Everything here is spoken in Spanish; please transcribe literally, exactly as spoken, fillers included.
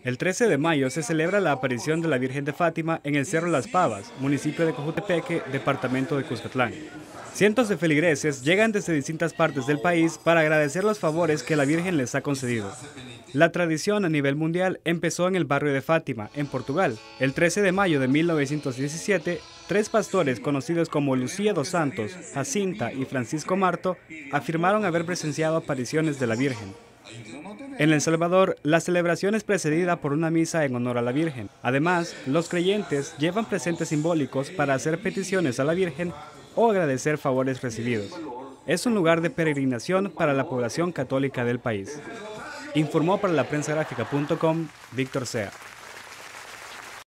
El trece de mayo se celebra la aparición de la Virgen de Fátima en el Cerro Las Pavas, municipio de Cojutepeque, departamento de Cuscatlán. Cientos de feligreses llegan desde distintas partes del país para agradecer los favores que la Virgen les ha concedido. La tradición a nivel mundial empezó en el barrio de Fátima, en Portugal. El trece de mayo de mil novecientos diecisiete, tres pastores conocidos como Lucía dos Santos, Jacinta y Francisco Marto afirmaron haber presenciado apariciones de la Virgen. En El Salvador, la celebración es precedida por una misa en honor a la Virgen. Además, los creyentes llevan presentes simbólicos para hacer peticiones a la Virgen o agradecer favores recibidos. Es un lugar de peregrinación para la población católica del país. Informó para la prensa gráfica punto com Víctor Sea.